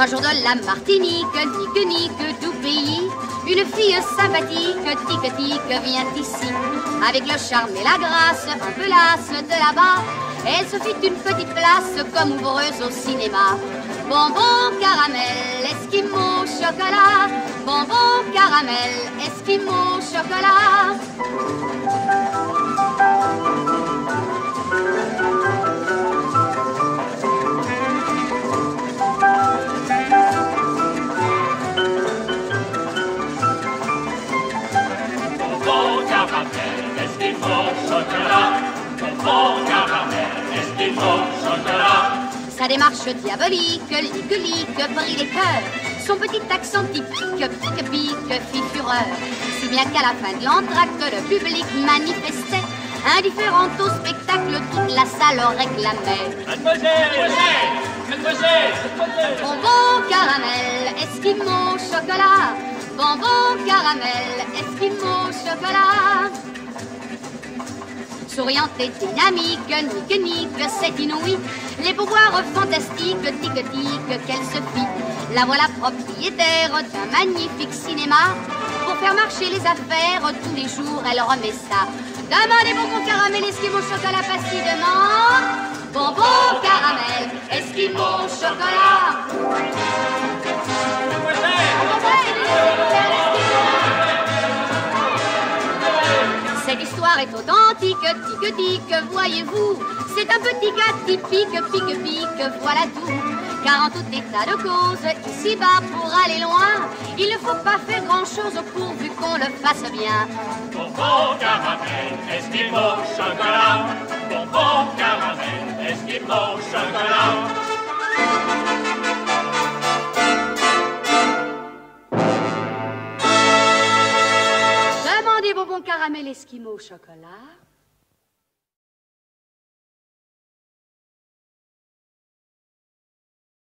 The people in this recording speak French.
Un jour de la Martinique, nique du pays, une fille sympathique, tic-tic, vient ici. Avec le charme et la grâce, un peu lasse de là-bas, elle se fit une petite place comme ouvreuse au cinéma. Bonbon, caramel, esquimau, chocolat. Bonbon, caramel, esquimau, chocolat. Bonbon, caramel, esquimau, chocolat. Bonbon, caramel, esquimau, chocolat. Sa démarche diabolique, lique, brille les cœurs. Son petit accent typique, pique, fit fureur. Si bien qu'à la fin de l'entracte, le public manifestait. Indifférent au spectacle, toute la salle réclamait. Mademoiselle. Bonbon, caramel, esquimau, chocolat. Bonbon, caramel, esquimau, chocolat. Souriante et dynamique, nique, c'est inouï. Les pouvoirs fantastiques, tic-tic, qu'elle se fit. La voilà propriétaire d'un magnifique cinéma. Pour faire marcher les affaires, tous les jours, elle remet ça. Demandez bonbon, caramel, esquimau, chocolat, facilement. Bonbon, caramel, esquimau, chocolat. Cette histoire est authentique, tic-tic, voyez-vous. C'est un petit gars typique, pique, voilà tout. Car en tout état de cause, ici-bas pour aller loin, il ne faut pas faire grand-chose pourvu qu'on le fasse bien. Bonbon, caramel, esquimau, chocolat. Bonbon, caramel, esquimau, chocolat. Demandez bonbon, caramel, esquimau, chocolat.